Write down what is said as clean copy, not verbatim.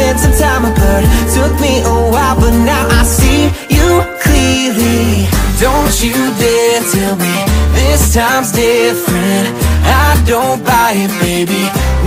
spent some time apart. Took me a while, but now I see you clearly. Don't you dare tell me this time's different. I don't buy it, baby.